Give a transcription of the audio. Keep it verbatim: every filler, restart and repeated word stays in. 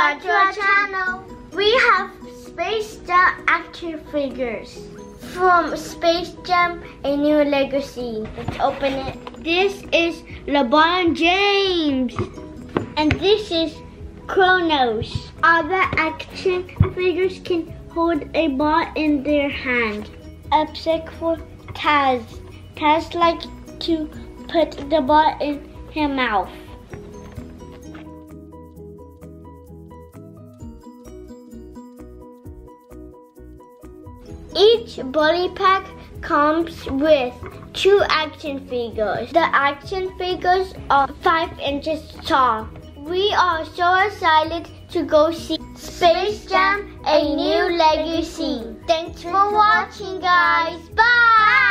subscribe to our channel. We have Space Jam action figures from Space Jam A New Legacy. Let's open it. This is LeBron James. And this is Chronos. Other action figures can hold a ball in their hand. Except for Taz. Taz likes to put the ball in her mouth. Each body pack comes with two action figures. The action figures are five inches tall. We are so excited to go see Space Jam A New Legacy. Thanks for watching, guys. Bye!